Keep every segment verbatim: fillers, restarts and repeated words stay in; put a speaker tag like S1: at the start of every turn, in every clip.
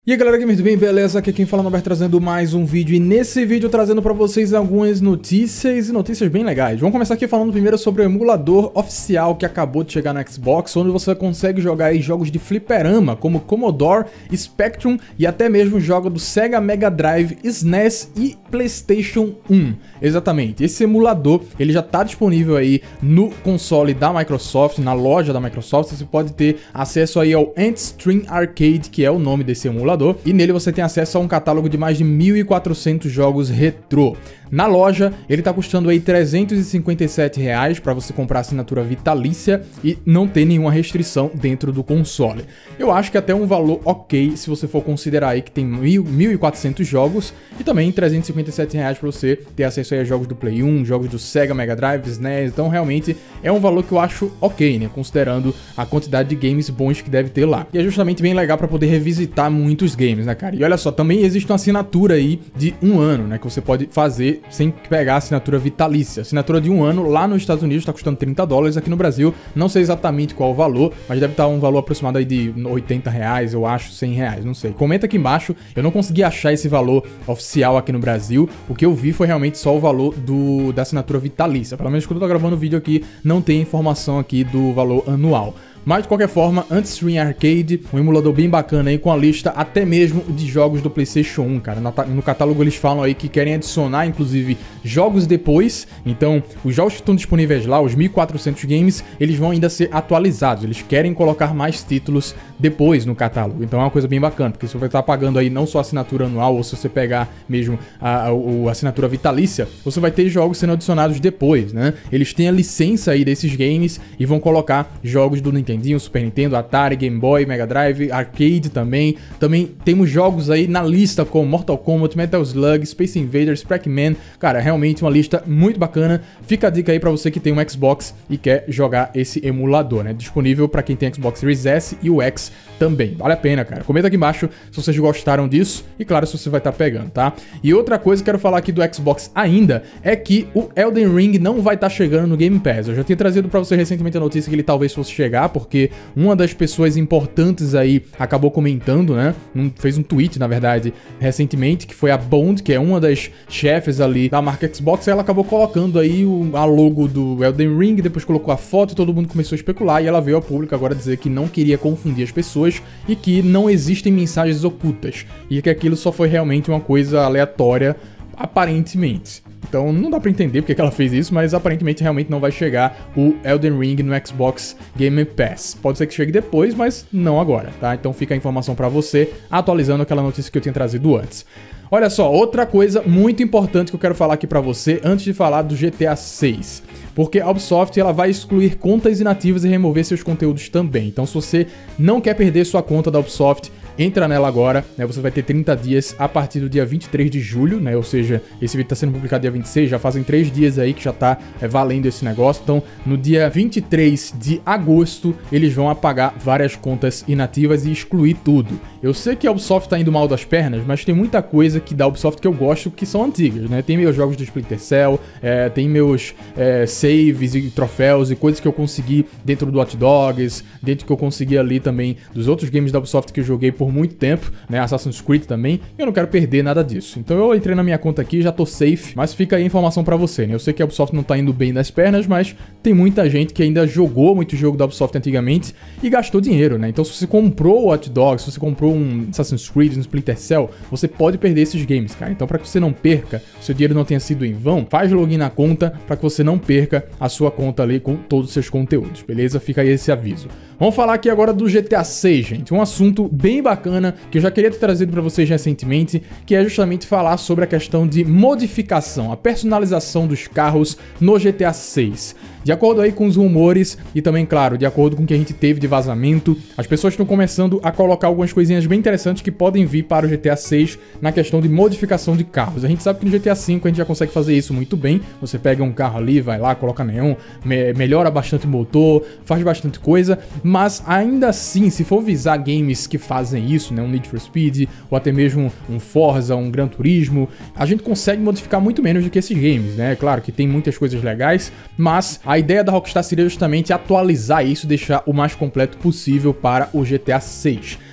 S1: E aí galera, gamers, bem? Beleza? Aqui quem fala é o Norberto, trazendo mais um vídeo. E nesse vídeo trazendo pra vocês algumas notícias e notícias bem legais. Vamos começar aqui falando primeiro sobre o emulador oficial que acabou de chegar no Xbox, onde você consegue jogar aí jogos de fliperama, como Commodore, Spectrum e até mesmo jogos do Sega Mega Drive, S N E S e PlayStation um. Exatamente, esse emulador ele já tá disponível aí no console da Microsoft, na loja da Microsoft. Você pode ter acesso aí ao Antstream Arcade, que é o nome desse emulador. E nele você tem acesso a um catálogo de mais de mil e quatrocentos jogos retrô. Na loja, ele tá custando aí trezentos e cinquenta e sete reais para você comprar assinatura vitalícia e não ter nenhuma restrição dentro do console. Eu acho que até um valor ok se você for considerar aí que tem mil e quatrocentos jogos e também trezentos e cinquenta e sete reais para você ter acesso aí a jogos do Play um, jogos do Sega Mega Drive, S N E S. Então realmente é um valor que eu acho ok, né? Considerando a quantidade de games bons que deve ter lá. E é justamente bem legal para poder revisitar muitos games, né, cara? E olha só, também existe uma assinatura aí de um ano, né? Que você pode fazer sem pegar a assinatura vitalícia. Assinatura de um ano lá nos Estados Unidos está custando trinta dólares, aqui no Brasil não sei exatamente qual o valor, mas deve estar um valor aproximado aí de oitenta reais, eu acho, cem reais, não sei. Comenta aqui embaixo, eu não consegui achar esse valor oficial aqui no Brasil, o que eu vi foi realmente só o valor do, da assinatura vitalícia. Pelo menos quando eu tô gravando o vídeo aqui, não tem informação aqui do valor anual. Mas de qualquer forma, Antstream Arcade, um emulador bem bacana aí, com a lista até mesmo de jogos do PlayStation um, cara. No catálogo eles falam aí que querem adicionar, inclusive, jogos depois. Então, os jogos que estão disponíveis lá, os mil e quatrocentos games, eles vão ainda ser atualizados. Eles querem colocar mais títulos depois no catálogo. Então é uma coisa bem bacana, porque você vai estar pagando aí não só a assinatura anual, ou se você pegar mesmo a, a, a assinatura vitalícia, você vai ter jogos sendo adicionados depois, né? Eles têm a licença aí desses games e vão colocar jogos do Nintendo, Super Nintendo, Atari, Game Boy, Mega Drive, Arcade também. Também temos jogos aí na lista como Mortal Kombat, Metal Slug, Space Invaders, Pac-Man. Cara, realmente uma lista muito bacana. Fica a dica aí pra você que tem um Xbox e quer jogar esse emulador, né? Disponível pra quem tem Xbox Series S e o X também. Vale a pena, cara. Comenta aqui embaixo se vocês gostaram disso e, claro, se você vai estar pegando, tá? E outra coisa que eu quero falar aqui do Xbox ainda é que o Elden Ring não vai estar chegando no Game Pass. Eu já tinha trazido pra você recentemente a notícia que ele talvez fosse chegar, porque uma das pessoas importantes aí acabou comentando, né? Um, fez um tweet, na verdade, recentemente, que foi a Bond, que é uma das chefes ali da marca Xbox. Ela acabou colocando aí o, a logo do Elden Ring, depois colocou a foto e todo mundo começou a especular. E ela veio ao público agora dizer que não queria confundir as pessoas e que não existem mensagens ocultas. E que aquilo só foi realmente uma coisa aleatória, aparentemente. Então não dá pra entender porque que ela fez isso, mas aparentemente realmente não vai chegar o Elden Ring no Xbox Game Pass. Pode ser que chegue depois, mas não agora, tá? Então fica a informação pra você, atualizando aquela notícia que eu tinha trazido antes. Olha só, outra coisa muito importante que eu quero falar aqui pra você antes de falar do G T A seis. Porque a Ubisoft ela vai excluir contas inativas e remover seus conteúdos também. Então se você não quer perder sua conta da Ubisoft, entra nela agora, né? Você vai ter trinta dias a partir do dia vinte e três de julho, né? Ou seja, esse vídeo tá sendo publicado dia vinte e seis, já fazem três dias aí que já tá é, valendo esse negócio. Então, no dia vinte e três de agosto, eles vão apagar várias contas inativas e excluir tudo. Eu sei que a Ubisoft tá indo mal das pernas, mas tem muita coisa que da Ubisoft que eu gosto que são antigas, né? Tem meus jogos do Splinter Cell, é, tem meus é, saves e troféus e coisas que eu consegui dentro do Hot Dogs, dentro que eu consegui ali também dos outros games da Ubisoft que eu joguei por muito tempo, né? Assassin's Creed também, e eu não quero perder nada disso. Então eu entrei na minha conta aqui, já tô safe, mas fica aí a informação pra você, né? Eu sei que a Ubisoft não tá indo bem das pernas, mas tem muita gente que ainda jogou muito jogo da Ubisoft antigamente e gastou dinheiro, né? Então se você comprou o Hot Dogs, se você comprou um Assassin's Creed, um Splinter Cell, você pode perder esses games, cara. Então pra que você não perca, seu dinheiro não tenha sido em vão, faz login na conta pra que você não perca a sua conta ali com todos os seus conteúdos, beleza? Fica aí esse aviso. Vamos falar aqui agora do G T A seis, gente. Um assunto bem bacana que eu já queria ter trazido para vocês recentemente, que é justamente falar sobre a questão de modificação, a personalização dos carros no G T A seis. De acordo aí com os rumores e também, claro, de acordo com o que a gente teve de vazamento, as pessoas estão começando a colocar algumas coisinhas bem interessantes que podem vir para o G T A seis na questão de modificação de carros. A gente sabe que no G T A cinco a gente já consegue fazer isso muito bem. Você pega um carro ali, vai lá, coloca neon, me melhora bastante o motor, faz bastante coisa, mas ainda assim, se for visar games que fazem isso, né, um Need for Speed, ou até mesmo um Forza, um Gran Turismo, a gente consegue modificar muito menos do que esses games, né? Claro que tem muitas coisas legais, mas a ideia da Rockstar seria justamente atualizar isso e deixar o mais completo possível para o G T A seis.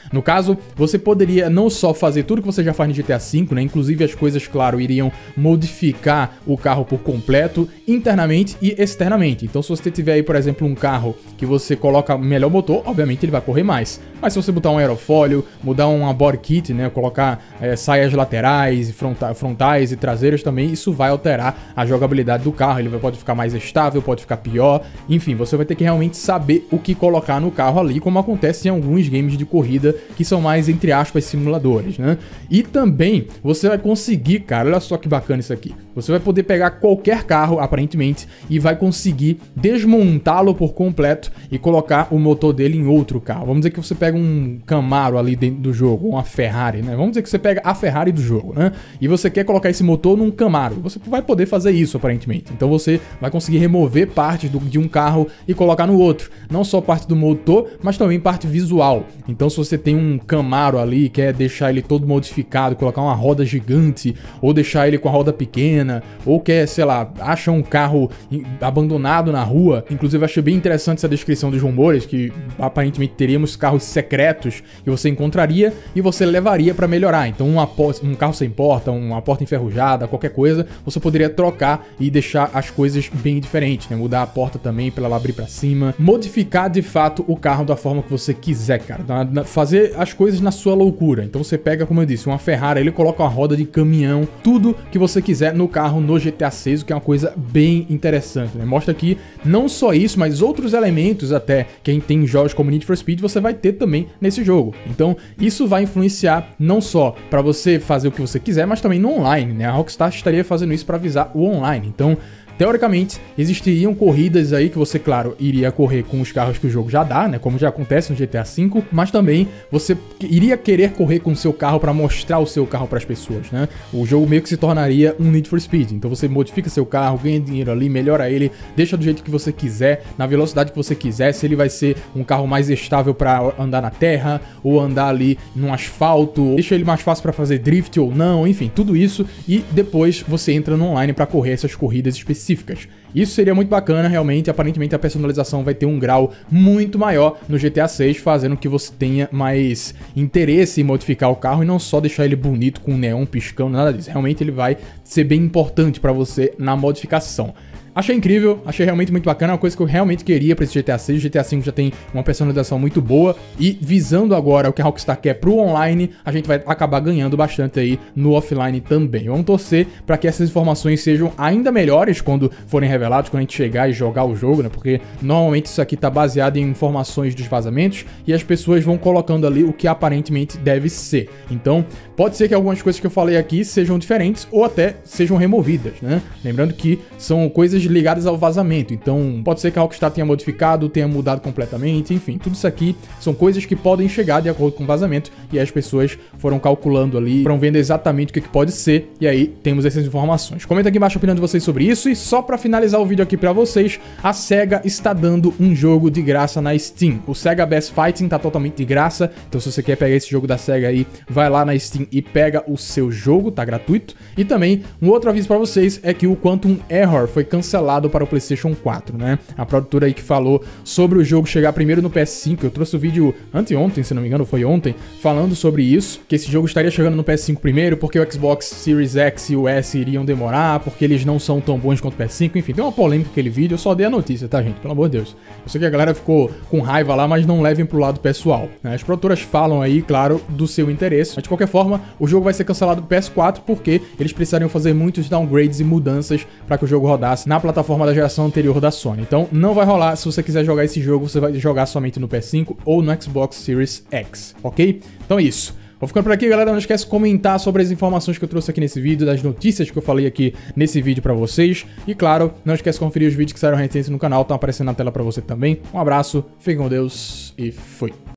S1: No caso, você poderia não só fazer tudo que você já faz no G T A cinco, né? Inclusive as coisas, claro, iriam modificar o carro por completo, internamente e externamente. Então se você tiver aí, por exemplo, um carro que você coloca melhor motor, obviamente ele vai correr mais. Mas se você botar um aerofólio, mudar uma body kit, né? Colocar é, saias laterais, fronta frontais e traseiras também, isso vai alterar a jogabilidade do carro. Ele pode ficar mais estável, pode ficar pior. Enfim, você vai ter que realmente saber o que colocar no carro ali, como acontece em alguns games de corrida que são mais, entre aspas, simuladores, né? E também você vai conseguir, cara, olha só que bacana isso aqui. Você vai poder pegar qualquer carro, aparentemente, e vai conseguir desmontá-lo por completo e colocar o motor dele em outro carro. Vamos dizer que você pega um Camaro ali dentro do jogo, uma Ferrari, né? Vamos dizer que você pega a Ferrari do jogo, né? E você quer colocar esse motor num Camaro. Você vai poder fazer isso, aparentemente. Então você vai conseguir remover partes do, de um carro e colocar no outro. Não só parte do motor, mas também parte visual. Então se você tem um Camaro ali e quer deixar ele todo modificado, colocar uma roda gigante, ou deixar ele com a roda pequena, ou quer, sei lá, acha um carro abandonado na rua. Inclusive achei bem interessante essa descrição dos rumores, que aparentemente teríamos carros secretos que você encontraria e você levaria para melhorar. Então uma, um carro sem porta, uma porta enferrujada, qualquer coisa, você poderia trocar e deixar as coisas bem diferentes, né? Mudar a porta também para ela abrir para cima, modificar de fato o carro da forma que você quiser, cara. Fazer as coisas na sua loucura. Então você pega, como eu disse, uma Ferrari, ele coloca uma roda de caminhão, tudo que você quiser no carro no G T A seis, o que é uma coisa bem interessante, né? Mostra aqui não só isso, mas outros elementos até que a gente tem em jogos como Need for Speed, você vai ter também nesse jogo. Então isso vai influenciar não só para você fazer o que você quiser, mas também no online, né? A Rockstar estaria fazendo isso para visar o online. Então, teoricamente, existiriam corridas aí que você, claro, iria correr com os carros que o jogo já dá, né? Como já acontece no G T A cinco, mas também você iria querer correr com o seu carro para mostrar o seu carro para as pessoas, né? O jogo meio que se tornaria um Need for Speed. Então você modifica seu carro, ganha dinheiro ali, melhora ele, deixa do jeito que você quiser, na velocidade que você quiser, se ele vai ser um carro mais estável para andar na terra, ou andar ali no asfalto, deixa ele mais fácil para fazer drift ou não, enfim, tudo isso. E depois você entra no online para correr essas corridas específicas. Isso seria muito bacana, realmente. Aparentemente a personalização vai ter um grau muito maior no G T A seis, fazendo que você tenha mais interesse em modificar o carro e não só deixar ele bonito com neon piscando, nada disso. Realmente ele vai ser bem importante para você na modificação. Achei incrível, achei realmente muito bacana, uma coisa que eu realmente queria para esse G T A seis. O G T A cinco já tem uma personalização muito boa e visando agora o que a Rockstar quer pro online, a gente vai acabar ganhando bastante aí no offline também. Vamos torcer para que essas informações sejam ainda melhores quando forem reveladas, quando a gente chegar e jogar o jogo, né? Porque normalmente isso aqui tá baseado em informações dos vazamentos e as pessoas vão colocando ali o que aparentemente deve ser. Então, pode ser que algumas coisas que eu falei aqui sejam diferentes ou até sejam removidas, né? Lembrando que são coisas ligadas ao vazamento, então pode ser que a Rockstar tenha modificado, tenha mudado completamente, enfim, tudo isso aqui são coisas que podem chegar de acordo com o vazamento e as pessoas foram calculando ali, foram vendo exatamente o que, que pode ser e aí temos essas informações. Comenta aqui embaixo a opinião de vocês sobre isso e só pra finalizar o vídeo aqui pra vocês, a SEGA está dando um jogo de graça na Steam. O SEGA Bass Fighting tá totalmente de graça, então se você quer pegar esse jogo da SEGA aí, vai lá na Steam e pega o seu jogo, tá gratuito. E também, um outro aviso pra vocês é que o Quantum Error foi cancelado para o PlayStation quatro, né? A produtora aí que falou sobre o jogo chegar primeiro no P S cinco, eu trouxe o vídeo anteontem, se não me engano, foi ontem, falando sobre isso, que esse jogo estaria chegando no P S cinco primeiro, porque o Xbox Series X e o S iriam demorar, porque eles não são tão bons quanto o P S cinco, enfim, tem uma polêmica aquele vídeo, eu só dei a notícia, tá, gente? Pelo amor de Deus. Eu sei que a galera ficou com raiva lá, mas não levem pro lado pessoal, né? As produtoras falam aí, claro, do seu interesse, mas de qualquer forma, o jogo vai ser cancelado do P S quatro porque eles precisariam fazer muitos downgrades e mudanças para que o jogo rodasse na plataforma da geração anterior da Sony. Então não vai rolar. Se você quiser jogar esse jogo, você vai jogar somente no P S cinco ou no Xbox Series X, ok? Então é isso. Vou ficando por aqui, galera. Não esquece de comentar sobre as informações que eu trouxe aqui nesse vídeo, das notícias que eu falei aqui nesse vídeo pra vocês. E claro, não esquece de conferir os vídeos que saíram recentes no canal, estão aparecendo na tela pra você também. Um abraço, fiquem com Deus e fui!